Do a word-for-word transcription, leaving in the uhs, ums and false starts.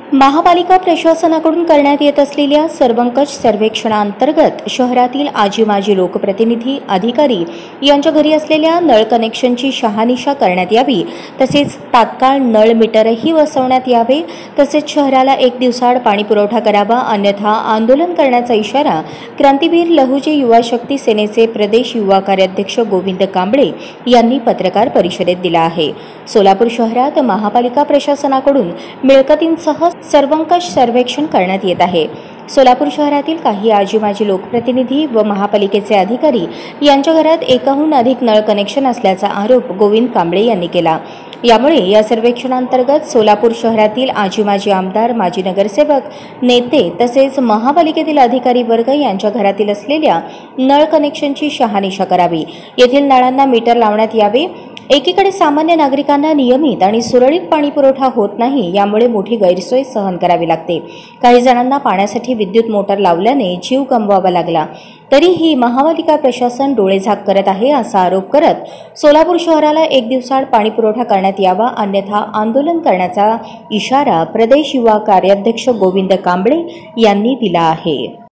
महापालिका प्रशासनाकडून करण्यात येत असलेल्या सर्वंकष सर्वेक्षणांतर्गत शहरातील आजी माजी लोकप्रतिनिधी अधिकारी यांच्या घरी असलेल्या नळ कनेक्शनची शहानिशा करण्यात यावी, तसेच तात्काळ नळ मीटरही बसवण्यात यावे, तसेच शहराला एक दिवसाआड पाणी पुरवठा करावा, अन्यथा आंदोलन करण्याचा इशारा क्रांतीवीर लहुजी युवा शक्ती सेनेचे प्रदेश युवा कार्याध्यक्ष गोविंद कांबळे यांनी पत्रकार परिषदेत दिला आहे। सोलापूर शहरात महापालिका प्रशासनाकडून मिळकतींसह सर्वंकष सर्वेक्षण करण्यात येत आहे। सोलापूर शहरातील काही आजी माजी लोकप्रतिनिधी व महापालिकेचे अधिकारी यांच्या घरात एकाहून अधिक नळ कनेक्शन असल्याचा आरोप गोविंद कांबळे यांनी केला। यामुळे या सर्वेक्षणांतर्गत सोलापूर शहरातील आजी माजी आमदार, माजी नगरसेवक, नेते तसेच महापालिकेतील अधिकारी वर्ग यांच्या घरातील असलेल्या नळ कनेक्शनची शहानिशा करावी, येथील नळांना मीटर लावण्यात यावे। एकीकडे सामान्य नागरिकांना नियमित आणि सुरळीत पाणी पुरवठा होत नाही, यामुळे मोठी गैरसोय सहन करावी लागते। काही जणांना पाण्यासाठी विद्युत मोटर लावल्याने जीव गमवावा लागला, तरीही महापालिका प्रशासन डोळेझाक करत आहे असा आरोप करत सोलापूर शहराला एक दिवसाआड पाणी पुरवठा करण्यात यावा, अन्यथा आंदोलन करण्याचा इशारा प्रदेश युवा कार्याध्यक्ष गोविंद कांबळे यांनी दिला आहे।